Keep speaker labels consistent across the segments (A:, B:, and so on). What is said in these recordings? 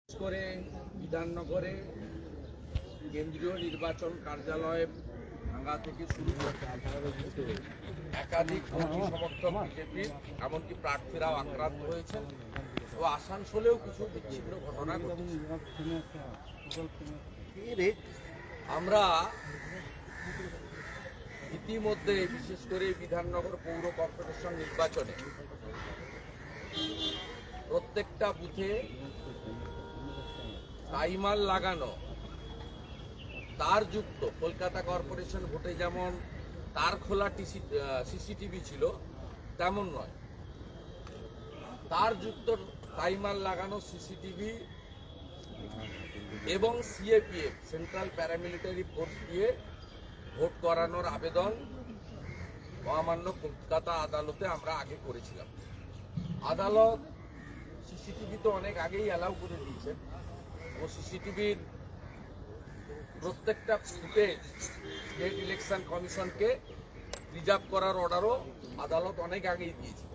A: করে বিধাননগরে কেন্দ্রীয় নির্বাচন কার্যালয় ভাঙা থেকে শুরু করে একাধিক কর্মী সমর্থক বিজেপির এমনকি প্রার্থীরাও আক্রান্ত হয়েছেন ও আসানসোলেও কিছু বিচ্ছিন্ন ঘটনা ঘটেছে। আমরা ইতিমধ্যে বিশেষ করে বিধাননগর পৌর কর্পোরেশন নির্বাচনে প্রত্যেকটা বুথে টাইমার লাগানো তার যুক্ত কলকাতা কর্পোরেশন ভোটে যেমন তার খোলা সিসিটিভি ছিল তেমন নয়, তার যুক্ত টাইমার লাগানো সিসিটিভি এবং সিএপিএফ সেন্ট্রাল প্যারামিলিটারি ফোর্স দিয়ে ভোট করানোর আবেদন মহামান্য কলকাতা আদালতে আমরা আগে করেছিলাম। আদালত সিসিটিভি তো অনেক আগেই অ্যালাউ করে দিয়েছেন ও সিসিটিভির প্রত্যেকটা ফুটেজ স্টেট ইলেকশন কমিশনকে রিজার্ভ করার অর্ডারও আদালত অনেক আগেই দিয়েছিল।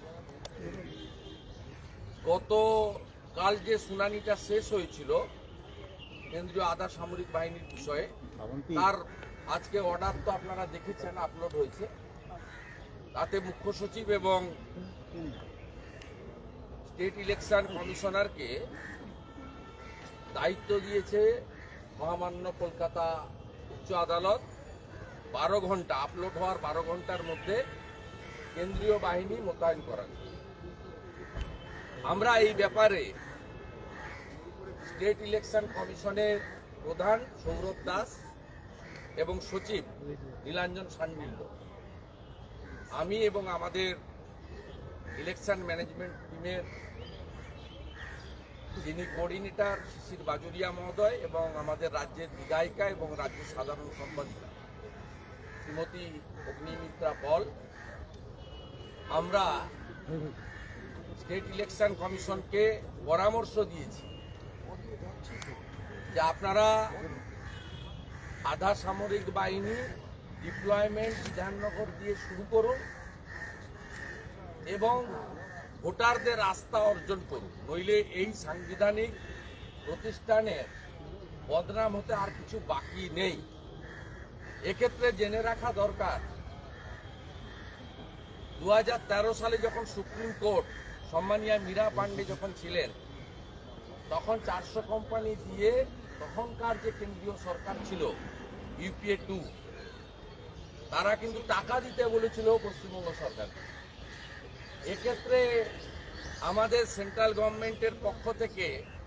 A: গতকাল যে শুনানিটা শেষ হয়েছিল কেন্দ্রীয় আধা সামরিক বাহিনীর বিষয়ে, তার আজকে অর্ডার তো আপনারা দেখেছেন, আপলোড হয়েছে। তাতে মুখ্য সচিব এবং স্টেট ইলেকশন কমিশনারকে দায়িত্ব দিয়েছে মহামান্য কলকাতা উচ্চ আদালত 12 ঘন্টা আপলোড হওয়ার 12 ঘন্টার মধ্যে কেন্দ্রীয় বাহিনী মোতায়েন করার। আমরা এই ব্যাপারে স্টেট ইলেকশন কমিশনের প্রধান সৌরভ দাস এবং সচিব নীলাঞ্জন সান্ডিল্য, আমি এবং আমাদের ইলেকশন ম্যানেজমেন্ট টিমের যিনি কোঅর্ডিনেটর শিশির বাজুরিয়া মহোদয় এবং আমাদের রাজ্যের বিধায়িকা এবং রাজ্যের সাধারণ সম্পাদিকা শ্রীমতী অগ্নিমিত্রা পল, আমরা স্টেট ইলেকশন কমিশনকে পরামর্শ দিয়েছি যে আপনারা আধা সামরিক বাহিনী ডিপ্লয়মেন্ট বিধাননগর দিয়ে শুরু করুন এবং ভোটারদের আস্থা অর্জন করুন, নইলে এই সাংবিধানিক প্রতিষ্ঠানের বদনাম হতে আর কিছু বাকি নেই। এক্ষেত্রে জেনে রাখা দরকার 2013 সালে যখন সুপ্রিম কোর্ট সম্মানীয় মীরা পান্ডে যখন ছিলেন, তখন 400 কোম্পানি দিয়ে তখনকার যে কেন্দ্রীয় সরকার ছিল ইউপিএ 2, তারা কিন্তু টাকা দিতে বলেছিল পশ্চিমবঙ্গ সরকার। এক্ষেত্রে আমাদের সেন্ট্রাল গভর্নমেন্টের পক্ষ থেকে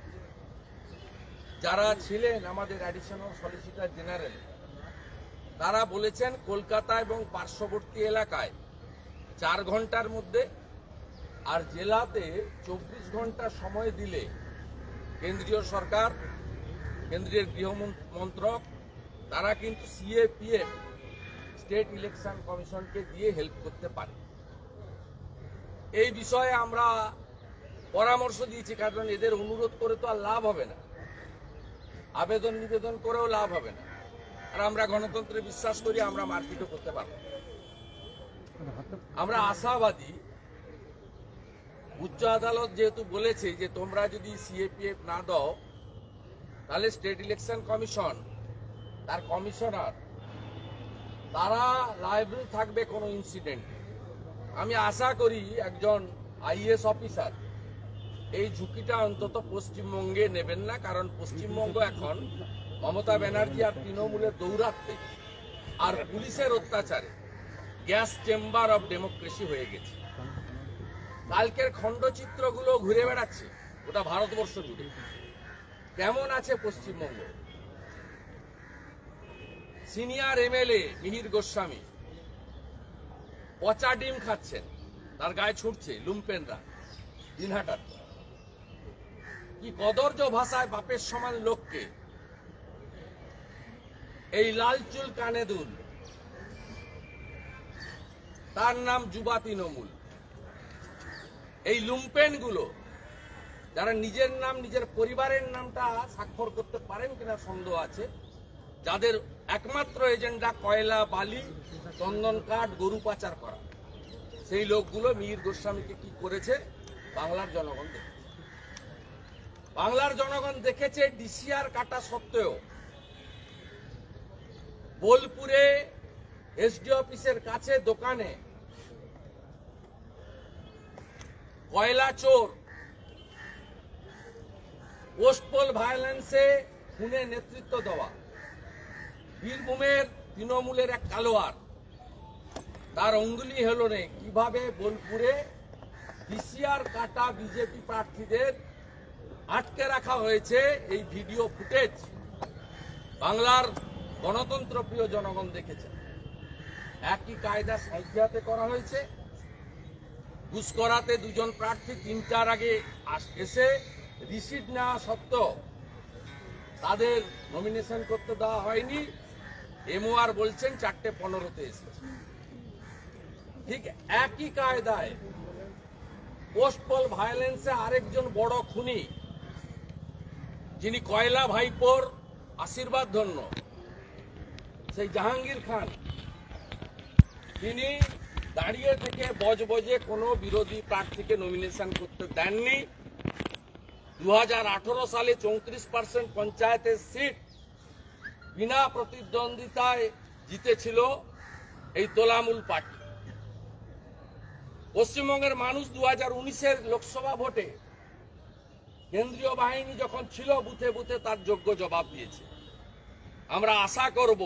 A: যারা ছিলেন আমাদের অ্যাডিশনাল সলিসিটর জেনারেল, তারা বলেছেন কলকাতা এবং পার্শ্ববর্তী এলাকায় 4 ঘন্টার মধ্যে আর জেলাতে 24 ঘন্টা সময় দিলে কেন্দ্রীয় সরকার, কেন্দ্রীয় গৃহ মন্ত্রক, তারা কিন্তু সিএপিএফ স্টেট ইলেকশন কমিশনকে দিয়ে হেল্প করতে পারে। এই বিষয়ে আমরা পরামর্শ দিয়েছি, কারণ এদের অনুরোধ করে তো আর লাভ হবে না, আবেদন নিবেদন করেও লাভ হবে না। আর আমরা গণতন্ত্রে বিশ্বাস করি, আমরা মারপিটও করতে পারব। আমরা আশাবাদী, উচ্চ আদালত যেহেতু বলেছে যে তোমরা যদি সিএপিএফ না দাও তাহলে স্টেট ইলেকশন কমিশন, তার কমিশনার, তারা লায়াবল থাকবে কোনো ইনসিডেন্ট। আমি আশা করি একজন আইএএস অফিসার এই ঝুঁকিটা অন্তত পশ্চিমবঙ্গে নেবেন না, কারণ পশ্চিমবঙ্গ এখন মমতা ব্যানার্জি আর তৃণমূলের দৌরাত্মে আর পুলিশের অত্যাচারে গ্যাস চেম্বার অব ডেমোক্রেসি হয়ে গেছে। কালকের খণ্ডচিত্রগুলো ঘুরে বেড়াচ্ছে গোটা ভারতবর্ষ জুড়ে। কেমন আছে পশ্চিমবঙ্গ? সিনিয়র এমএলএ মিহির গোস্বামী পচা ডিম খাচ্ছেন, তার গায়ে ছুটছে লুম্পেনরা দিনহাটার। কি কদর্য ভাষায় বাপের সমান লোককে এই লাল চুল কানে দুল, তার নাম যুবা তৃণমূল। এই লুম্পেন গুলো যারা নিজের নাম, নিজের পরিবারের নামটা স্বাক্ষর করতে পারেন কিনা সন্দেহ আছে, যাদের একমাত্র এজেন্ডা কয়লা, বালি, চন্দন কাঠ, গরু পাচার করা, সেই লোকগুলো মিহির গোস্বামীকে কি করেছে বাংলার জনগণ দেখেছে। বাংলার জনগণ দেখেছে ডিসিআর কাটা সত্ত্বেও বোলপুরে এসডি অফিসের কাছে দোকানে কয়লা চোর পোস্টপোল ভায়োলেন্সে খুনে নেতৃত্ব দেওয়া বীরভূমের তৃণমূলের এক কালোয়ার তার অঙ্গুলি হলো নে কিভাবে বোলপুরে ডিসিআর কাটা বিজেপি প্রার্থীদের আটকে রাখা হয়েছে। এই ভিডিও ফুটেজ বাংলার গণতন্ত্র প্রিয় জনগণ দেখেছে। একই কায়দা সাইকিয়াতে করা হয়েছে। ঘুষ করাতে দুজন প্রার্থী 3টার আগে এসে রিসিট নেওয়া সত্ত্বেও তাদের নমিনেশন করতে দেওয়া হয়নি। এমওআর বলছেন 4:15-তে এসেছে। ঠিক একই কায়দায় পোস্টপোল ভায়োলেন্সে আরেকজন বড় খুনি, যিনি কয়লা ভাইপোর আশীর্বাদ ধন্য, সেই জাহাঙ্গীর খান, তিনি দাঁড়িয়ে থেকে বজবজে কোনো বিরোধী প্রার্থীকে নমিনেশন করতে দেননি। 2018 সালে 34% পঞ্চায়েতের সিট বিনা প্রতিদ্বন্দ্বিতায় জিতেছিল এই তোলামূল পার্টি। পশ্চিমবঙ্গের মানুষ 2019-এর লোকসভা ভোটে কেন্দ্রীয় বাহিনী যখন ছিল বুথে বুথে তার যোগ্য জবাব দিয়েছে। আমরা আশা করব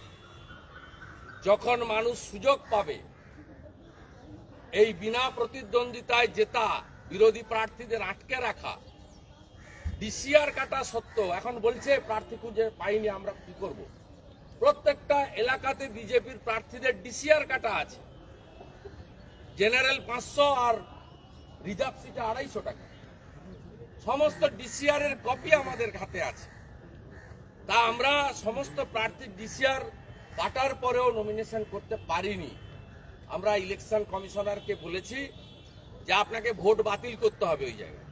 A: যখন মানুষ সুযোগ পাবে এই বিনা প্রতিদ্বন্দ্বিতায় জেতা বিরোধী প্রার্থীদের আটকে রাখা, ডিসিআর কাটা সত্ত্বেও এখন বলছে প্রার্থী খুঁজে পাইনি, আমরা কি করব? প্রত্যেকটা এলাকাতে বিজেপির প্রার্থীদের ডিসিআর কাটা আছে। জেনারেল 500 আর রিজার্ভ সিটে 250 টাকা। সমস্ত ডিসিআর এর কপি আমাদের হাতে আছে। তা আমরা সমস্ত প্রার্থীর ডিসিআর কাটার পরেও নমিনেশন করতে পারিনি। আমরা ইলেকশন কমিশনারকে বলেছি যে আপনাকে ভোট বাতিল করতে হবে। ওই জায়গায়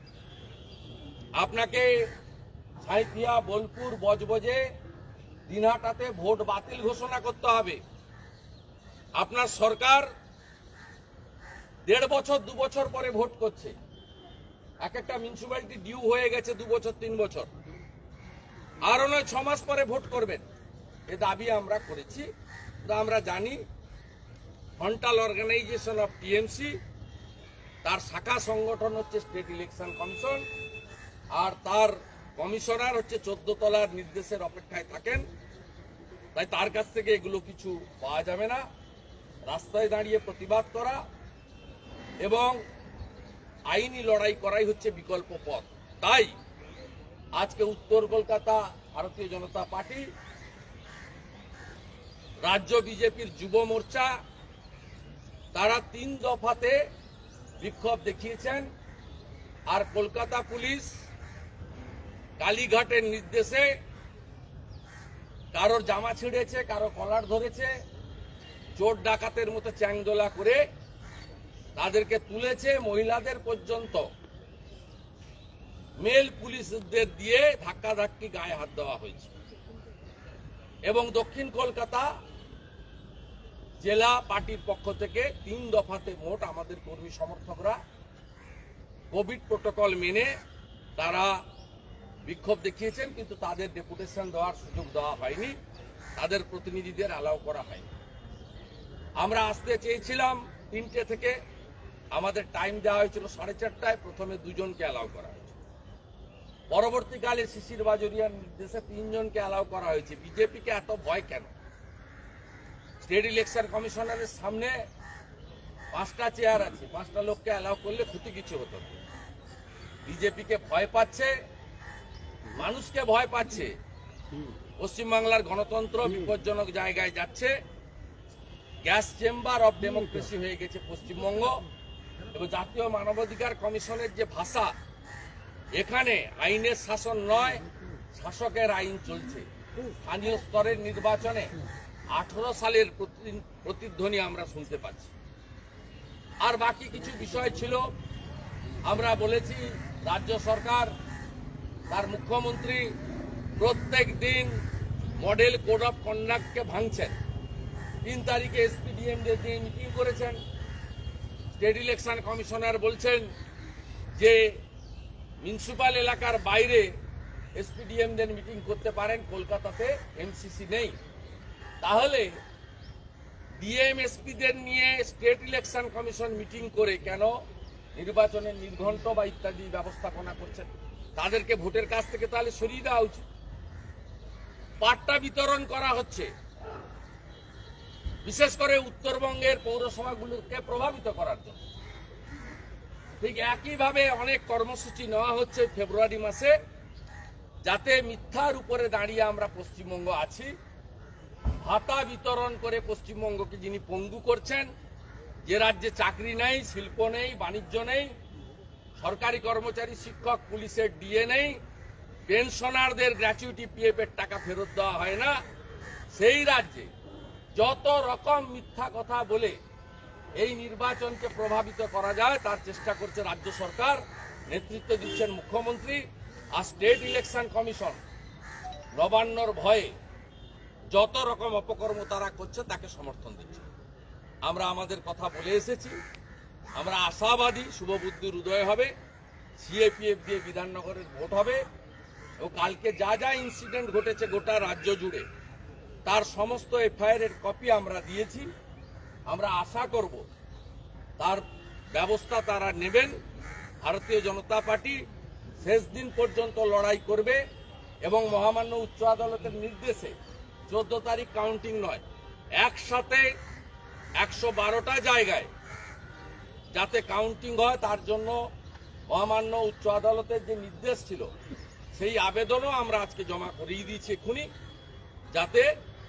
A: আপনাকে সাঁইথিয়া, বোলপুর, বজবজে, দিনহাটাতে ভোট বাতিল ঘোষণা করতে হবে। আপনার সরকার 1.5 বছর 2 বছর পরে ভোট করছে। এক একটা মিউনিসিপ্যালিটি ডিউ হয়ে গেছে 2 বছর 3 বছর, আরো নয় 6 মাস পরে ভোট করবেন। এ দাবি আমরা করেছি। আমরা জানি ফ্রন্টাল অর্গানাইজেশন অফ টিএমসি, তার শাখা সংগঠন হচ্ছে স্টেট ইলেকশন কমিশন, আর তার কমিশনার হচ্ছে 14 তলার নির্দেশের অপেক্ষায় থাকেন। তাই তার কাছ থেকে এগুলো কিছু পাওয়া যাবে না। রাস্তায় দাঁড়িয়ে প্রতিবাদ করা এবং আইনি লড়াই করাই হচ্ছে বিকল্প পথ। তাই আজকে উত্তর কলকাতা ভারতীয় জনতা পার্টি, রাজ্য বিজেপির যুব মোর্চা, তারা 3 দফাতে বিক্ষোভ দেখিয়েছেন। আর কলকাতা পুলিশ কালীঘাটের নির্দেশে কারোর জামা ছিঁড়েছে, কারো কলার ধরেছে, চোর ডাকাতের মতো চ্যাংদোলা করে তাদেরকে তুলেছে। মহিলাদের পর্যন্ত মেল পুলিশদের দিয়ে ধাক্কাধাক্কি, গায়ে হাত দেওয়া হয়েছে। এবং দক্ষিণ কলকাতা জেলা পার্টির পক্ষ থেকে 3 দফাতে মোট আমাদের কর্মী সমর্থকরা কোভিড প্রোটোকল মেনে তারা বিক্ষোভ দেখিয়েছেন, কিন্তু তাদের ডেপুটেশন দেওয়ার সুযোগ দেওয়া হয়নি, তাদের প্রতিনিধিদের অ্যালাউ করা হয়নি। আমরা আসতে চেয়েছিলাম 3টে থেকে, আমাদের টাইম দেওয়া হয়েছিল 4:30টায়। প্রথমে 2 জনকে অ্যালাউ করা হয়েছে, পরবর্তীকালে শিশির বাজরিয়ার নির্দেশে 3 জনকে অ্যালাউ করা হয়েছে। বিজেপিকে এত ভয় কেন? স্টেট ইলেকশন কমিশনারের সামনে 5টা চেয়ার আছে, 5টা লোককে অ্যালাউ করলে ক্ষতি কিছু হতো না। বিজেপিকে ভয় পাচ্ছে, মানুষকে ভয় পাচ্ছে। পশ্চিমবাংলার গণতন্ত্র বিপজ্জনক জায়গায় যাচ্ছে। গ্যাস চেম্বার অব ডেমোক্রেসি হয়ে গেছে পশ্চিমবঙ্গ। এবং জাতীয় মানবাধিকার কমিশনের যে ভাষা, এখানে আইনের শাসন নয়, শাসকের আইন চলছে। স্থানীয় স্তরের নির্বাচনে 18 সালের প্রতিধ্বনি আমরা শুনতে পাচ্ছি। আর বাকি কিছু বিষয় ছিল, আমরা বলেছি রাজ্য সরকার, তার মুখ্যমন্ত্রী প্রত্যেক দিন মডেল কোড অফ কন্ডাক্টকে ভাঙছেন। 3 তারিখে এসপিডিএমদের দিয়ে মিটিং করেছেন। স্টেট ইলেকশন কমিশনার বলছেন যে মিউনিসিপাল এলাকার বাইরে এসপিডিএমদের মিটিং করতে পারেন, কলকাতাতে এমসিসি নেই, তাহলে ডিএম এসপিদের নিয়ে স্টেট ইলেকশন কমিশন মিটিং করে কেন নির্বাচনের নির্ঘণ্ট বা ইত্যাদি ব্যবস্থাপনা করছেন? তাদেরকে ভোটের কাছ থেকে তাহলে সরিয়ে দেওয়া উচিত। পাট্টা বিতরণ করা হচ্ছে বিশেষ করে উত্তরবঙ্গের পৌরসভাগুলোকে প্রভাবিত করার জন্য। ঠিক একইভাবে অনেক কর্মসূচি নেওয়া হচ্ছে ফেব্রুয়ারি মাসে, যাতে মিথ্যার উপরে দাঁড়িয়ে আমরা পশ্চিমবঙ্গ আছি, ভাতা বিতরণ করে পশ্চিমবঙ্গকে যিনি পঙ্গু করছেন, যে রাজ্যে চাকরি নেই, শিল্প নেই, বাণিজ্য নেই, সরকারি কর্মচারী, শিক্ষক, পুলিশের ডিএ নেই, পেনশনারদের গ্র্যাচুইটি পিএফ এর টাকা ফেরত দেওয়া হয় না, সেই রাজ্যে যত রকম মিথ্যা কথা বলে এই নির্বাচনকে প্রভাবিত করা যায় তার চেষ্টা করছে রাজ্য সরকার, নেতৃত্ব দিচ্ছেন মুখ্যমন্ত্রী। আর স্টেট ইলেকশন কমিশন নবান্নর ভয়ে যত রকম অপকর্ম তারা করছে তাকে সমর্থন দিচ্ছে। আমরা আমাদের কথা বলে এসেছি, আমরা আশাবাদী শুভবুদ্ধির উদয় হবে, সিএপিএফ দিয়ে বিধাননগরের ভোট হবে এবং কালকে যা যা ইনসিডেন্ট ঘটেছে গোটা রাজ্য জুড়ে তার সমস্ত এফআইআর এর কপি আমরা দিয়েছি। আমরা আশা করব তার ব্যবস্থা তারা নেবেন। ভারতীয় জনতা পার্টি শেষ দিন পর্যন্ত লড়াই করবে এবং মহামান্য উচ্চ আদালতের নির্দেশে 14 তারিখ কাউন্টিং নয়, একসাথে 112টা জায়গায় যাতে কাউন্টিং হয় তার জন্য মহামান্য উচ্চ আদালতের যে নির্দেশ ছিল সেই আবেদনও আমরা আজকে জমা করিয়ে দিয়েছি এক্ষুনি, যাতে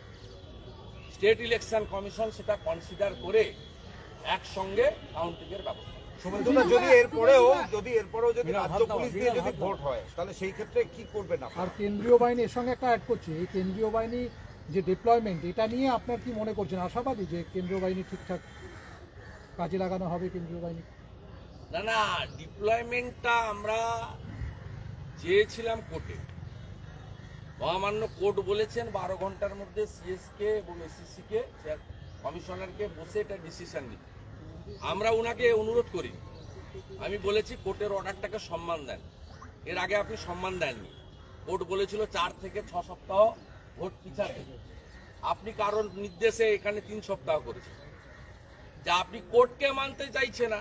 A: স্টেট ইলেকশন কমিশন সেটা কনসিডার করে একসঙ্গে কাউন্টিং এর ব্যবস্থা।
B: যদি এরপরেও যদি রাজ্য পুলিশ দিয়ে যদি ভোট হয় তাহলে সেই ক্ষেত্রে কি করবেন?
C: আর কেন্দ্রীয় বাহিনী এর সঙ্গে একটা অ্যাড করছে, এই কেন্দ্রীয় বাহিনী যে ডিপ্লয়মেন্ট, এটা নিয়ে আপনার কি মনে করছেন? আশাবাদী যে কেন্দ্রীয় বাহিনী ঠিকঠাক কাজে লাগানো হবে কেন্দ্রীয় বাহিনী?
A: না, ডিপ্লয়মেন্টটা আমরা চেয়েছিলাম কোর্টে। মহামান্য কোর্ট বলেছেন 12 ঘন্টার মধ্যে সিএসকে এবং এসিসিকে কমিশনারকে বসে এটা ডিসিশন নিতে। আমরা উনাকে অনুরোধ করি, আমি বলেছি কোর্টের অর্ডারটাকে সম্মান দেন, এর আগে আপনি সম্মান দেননি। কোর্ট বলেছিল 4 থেকে 6 সপ্তাহ ভোট পিছাতে, আপনি কারণ নির্দেশে এখানে 3 সপ্তাহ করেছেন, যা আপনি কোর্টকে মানতে চাইছে না।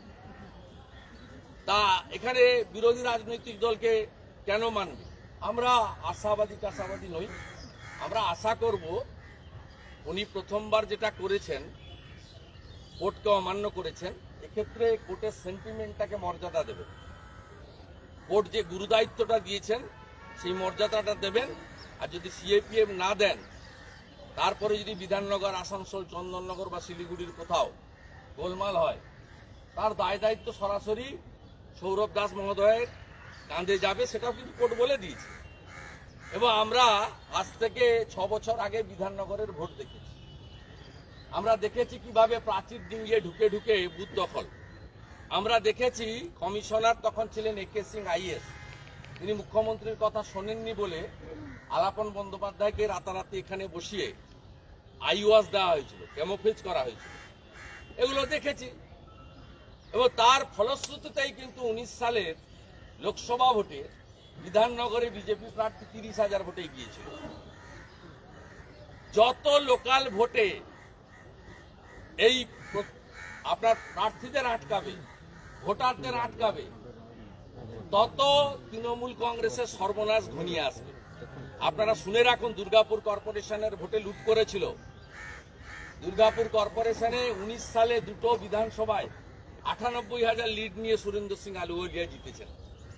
A: তা এখানে বিরোধী রাজনৈতিক দলকে কেন মানবে? আমরা আশাবাদী নই। আমরা আশা করব উনি প্রথমবার যেটা করেছেন কোর্টকে অমান্য করেছেন, এক্ষেত্রে কোর্টের সেন্টিমেন্টটাকে মর্যাদা দেবেন। কোর্ট যে গুরুদায়িত্বটা দিয়েছেন সেই মর্যাদাটা দেবেন। আর যদি সিএপিএফ না দেন, তারপরে যদি বিধাননগর, আসানসোল, চন্দননগর বা শিলিগুড়ির কোথাও গোলমাল হয়, তার দায় দায়িত্ব সরাসরি সৌরভ দাস মহোদয়ের কাঁধে যাবে, সেটাও কিন্তু কোর্ট বলে দিয়েছে। এবং আমরা আজ থেকে 6 বছর আগে বিধাননগরের ভোট দেখেছি। আমরা দেখেছি কিভাবে প্রাচীর ডিঙ্গিয়ে ঢুকে ঢুকে বুথ দখল। আমরা দেখেছি কমিশনার তখন ছিলেন একে সিং আইএস, তিনি মুখ্যমন্ত্রীর কথা শোনেননি বলে আলাপন বন্দ্যোপাধ্যায়কে রাতারাতি এখানে বসিয়ে আইওয়াজ দেওয়া হয়েছিল, ক্যামোফ্লেজ করা হয়েছিল। এগুলো দেখেছি এবং তার ফলশ্রুতিতেই কিন্তু 19 সালের লোকসভা ভোটে বিধাননগরে বিজেপি প্রার্থী 30,000 ভোটে গিয়েছিল। যত লোকাল ভোটে এই আপনার প্রার্থীদের আটকাবে, ভোটারদের আটকাবে, তত তৃণমূল কংগ্রেসের সর্বনাশ ঘনিয়ে আসবে। আপনারা শুনে রাখুন, দুর্গাপুর কর্পোরেশনের ভোটে লুট করেছিল। দুর্গাপুর কর্পোরেশনে 19 সালে 2টো বিধানসভায় 98,000 লিড নিয়ে সুরেন্দ্র সিং আলুওয়ালিয়া জিতেছেন।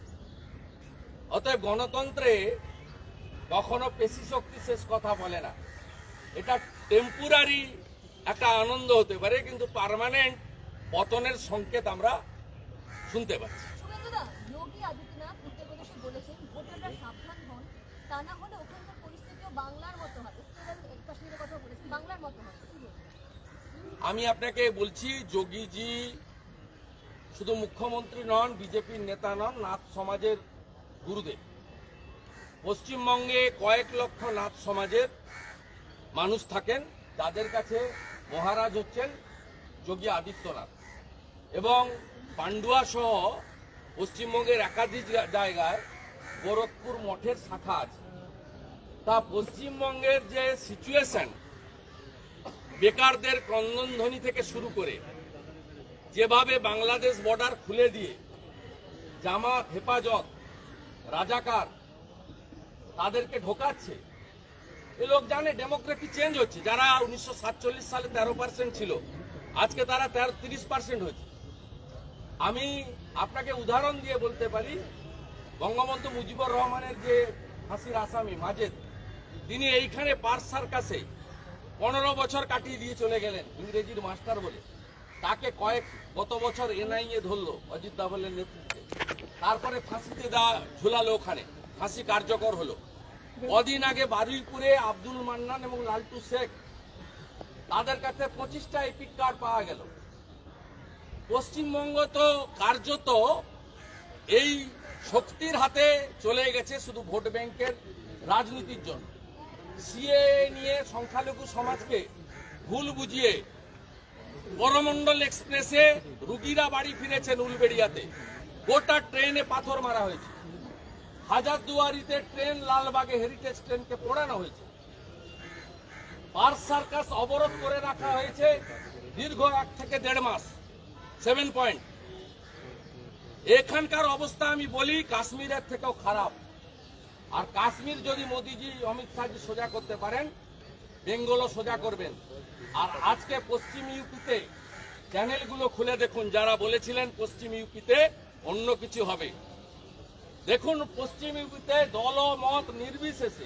A: অতএব গণতন্ত্রে কখনো পেশি শক্তি শেষ কথা বলে না। এটা টেম্পোরারি একটা আনন্দ হতে পারে, কিন্তু পার্মানেন্ট পতনের সংকেত আমরা শুনতে পাচ্ছি।
D: যোগী আদিত্যনাথ উত্তরপ্রদেশে বলেছেন ভোটাররা সাবধান হন, তা না হলে ওখানকার পরিস্থিতিও বাংলার মতো হবে। কাশ্মীরের কথা বলেছেন, বাংলার মতো হবে।
A: আমি আপনাকে বলছি, যোগীজি শুধু মুখ্যমন্ত্রী নন, বিজেপির নেতা নন, নাথ সমাজের গুরুদেব। পশ্চিমবঙ্গে কয়েক লক্ষ নাথ সমাজের মানুষ থাকেন, যাদের কাছে মহারাজ হচ্ছেন যোগী আদিত্যনাথ। এবং পান্ডুয়া সহ পশ্চিমবঙ্গের একাধিক জায়গায় গোরখপুর মঠের শাখা আছে। তা পশ্চিমবঙ্গের যে সিচুয়েশন, বেকারদের ক্রন্দনধ্বনি থেকে শুরু করে যেভাবে বাংলাদেশ বর্ডার খুলে দিয়ে জামাত, হেফাজত, রাজাকার তাদেরকে ঢোকাচ্ছে, এ লোক জানে ডেমোক্রেসি চেঞ্জ হচ্ছে। যারা 1947 সালে 13% ছিল, আজকে তারা 30% হয়েছে। আমি আপনাকে উদাহরণ দিয়ে বলতে পারি, বঙ্গবন্ধু মুজিবুর রহমানের যে ফাঁসির আসামি মাজেদ, তিনি এইখানে পার্ক সার্কাসে 15 বছর কাটিয়ে দিয়ে চলে গেলেন ইংরেজির মাস্টার বলে। তাকে গত বছর এনআইএ ধরলো অজিত দাভালের নেতৃত্বে, তারপরে ফাঁসিতে ঝুলালো, ওখানে ফাঁসি কার্যকর হলো। কদিন আগে বারুইপুরে আব্দুল মান্নান এবং লালটু শেখ, তাদের কাছে 25টা এপিক কার্ড পাওয়া গেল। পশ্চিমবঙ্গ তো কার্যত এই শক্তির হাতে চলে গেছে শুধু ভোট ব্যাংকের রাজনীতির জন্য। সিএ নিয়ে সংখ্যালঘু সমাজকে ভুল বুঝিয়ে করমণ্ডল এক্সপ্রেসে রুগীরা বাড়ি ফিরেছেন উলবেড়িয়াতে, গোটা ট্রেনে পাথর মারা হয়েছে। হাজারদুয়ারিতে ট্রেন, লালবাগে হেরিটেজ ট্রেনকে পোড়ানো হয়েছে। পার্ক সার্কাস অবরোধ করে রাখা হয়েছে দীর্ঘ 1 থেকে 1.5 মাস। 7 পয়েন্ট। এখানকার অবস্থা আমি বলি কাশ্মীরের থেকেও খারাপ। আর কাশ্মীর যদি মোদিজি, অমিত শাহজি সোজা করতে পারেন, বেঙ্গলও সোজা করবেন। আর আজকে পশ্চিম ইউপিতে চ্যানেলগুলো খুলে দেখুন, যারা বলেছিলেন পশ্চিম ইউপিতে অন্য কিছু হবে, দেখুন পশ্চিম ইউপিতে দল ও মত নির্বিশেষে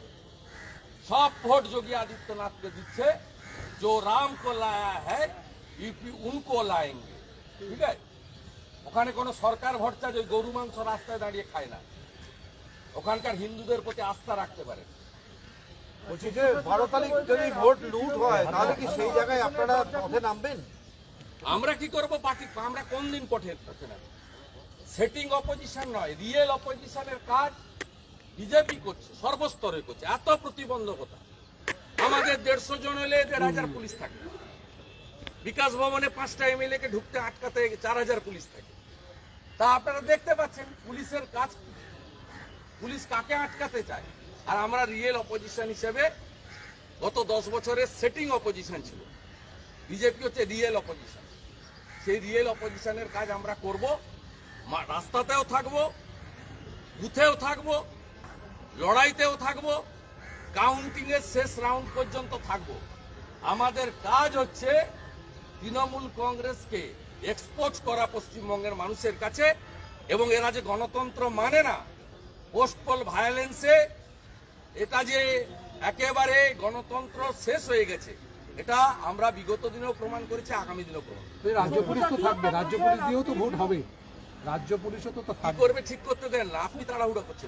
A: সব ভোট যোগী আদিত্যনাথকে দিচ্ছে। जो राम को लाया है यूपी उनको लाएंगे। ঠিক আছে, ওখানে কোনো সরকার ভরসা যে গরু মাংস রাস্তায় দাঁড়িয়ে খায় না, ওখানকার হিন্দুদের প্রতি আস্থা রাখতে পারে।
B: বলছি যে 12 তারিখ যদি ভোট লুট হয়, তাহলে কি সেই জায়গায় আপনারা পথে নামবেন?
A: আমরা কি করব? পার্টি আমরা কোন দিন পথে নামব? সেটিং অপোজিশন নয়, রিয়েল অপোজিশনের কাজ বিজেপি করছে, সর্বস্তরে করছে। এত প্রতিবন্ধকতা, আমাদের 150 জন হলে 1500 পুলিশ থাকে, বিকাশ ভবনে 5টা এমএলএ কে ঢুকতে আটকাতে 4000 পুলিশ থাকে। তা আপনারা দেখতে পাচ্ছেন পুলিশের কাজ, পুলিশ কাকে আটকাতে চায়। আর আমরা রিয়েল অপোজিশন হিসেবে গত 10 বছরের সেটিং অপোজিশন ছিল, বিজেপি হচ্ছে রিয়েল অপোজিশন। সেই রিয়েল অপোজিশনের কাজ আমরা করব, রাস্তাতেও থাকবো, বুথেও থাকবো, লড়াইতেও থাকবো, কাউন্টিং এর শেষ রাউন্ড পর্যন্ত থাকবো। আমাদের কাজ হচ্ছে তৃণমূল কংগ্রেসকে এক্সপোজ করা পশ্চিমবঙ্গের মানুষের কাছে, এবং এরা যে গণতন্ত্র মানে না, পোস্টপল ভায়োলেন্সে এটা যে একেবারে গণতন্ত্র শেষ হয়ে গেছে, এটা আমরা বিগত দিনেও প্রমাণ করেছি, আগামী দিনেও প্রমাণ।
C: রাজ্য পুলিশ তো থাকবে, রাজ্য পুলিশ দিয়েও তো ভোট হবে, রাজ্য পুলিশও তো
A: কি
C: থাকবে।
A: করবে ঠিক করতে দেন না, আপনি তাড়াহুড়ো করছেন।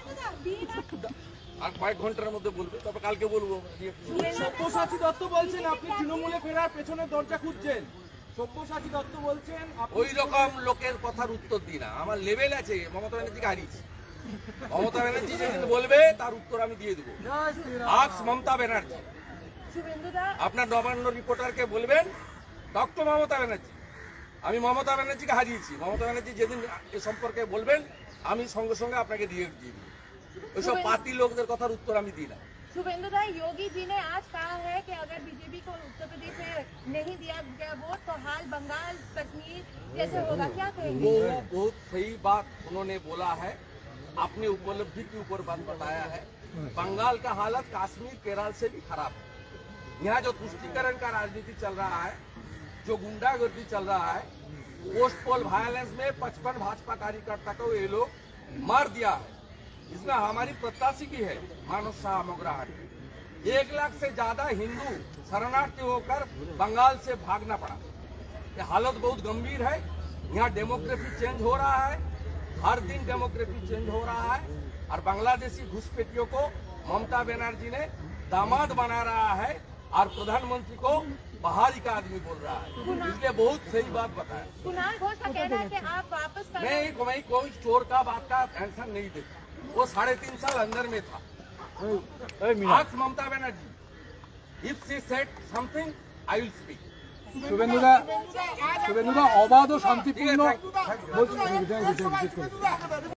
A: আর কয়েক ঘন্টার মধ্যে বলবে, তবে কালকে বলবো।
E: সব্যসাচী দত্ত বলছেন আপনি তৃণমূলে ফেরার পেছনে দরজা খুঁজছেন। সব্যসাচী দত্ত বলছেন
A: ওই রকম লোকের কথার উত্তর দিই না, আমার লেভেল আছে। মমতা ব্যানার্জিকে হারিয়েছি, মমতা ব্যানার্জি যেদিন বলবে তার উত্তর আমি দিয়ে দেবো। আজ মমতা ব্যানার্জি, আপনার নবান্ন রিপোর্টারকে বলবেন ডক্টর মমতা ব্যানার্জি, আমি মমতা ব্যানার্জিকে হারিয়েছি। মমতা ব্যানার্জি যেদিন এ সম্পর্কে বলবেন, আমি সঙ্গে সঙ্গে আপনাকে দিয়ে দিই। ওইসব পার্টি লোকদের কথার উত্তর আমি দিই না।
F: शुभेंदु दा, योगी जी ने आज कहा है कि अगर बीजेपी को उत्तर प्रदेश में नहीं दिया गया वोट तो हाल बंगाल कश्मीर जैसे होगा, क्या कहेंगे?
A: वो बहुत सही बात उन्होंने बोला है, अपनी उपलब्धि के ऊपर बात बताया है। बंगाल का हालत कश्मीर, केरल से भी खराब है। यहाँ जो तुष्टीकरण का राजनीति चल रहा है, जो गुंडागर्दी चल रहा है, पोस्ट पोल वायलेंस में 55 भाजपा कार्यकर्ता को ये लोग मार दिया है। इसमें हमारी प्रत्याशी की है मानव शाह मोगराहट। 1 लाख से ज्यादा हिंदू शरणार्थी होकर बंगाल से भागना पड़ा। ये हालत बहुत गंभीर है। यहाँ डेमोक्रेसी चेंज हो रहा है, हर दिन डेमोक्रेसी चेंज हो रहा है, और बांग्लादेशी घुसपैठियों को ममता बनर्जी ने दामाद बना रहा है, और प्रधानमंत्री को बाहरी का आदमी बोल रहा है। इसलिए बहुत सही बात बताया।
F: कुणाल घोष का कहना है कि आप वापस
A: मैं कोई चोर का बात का टेंशन नहीं देता, वो 3.5 साल अंदर में था। आज Mamata Banerjee, if she said something I will speak.
C: শুভেন্দুদা অবাধ ও শান্তিপূর্ণ বলছি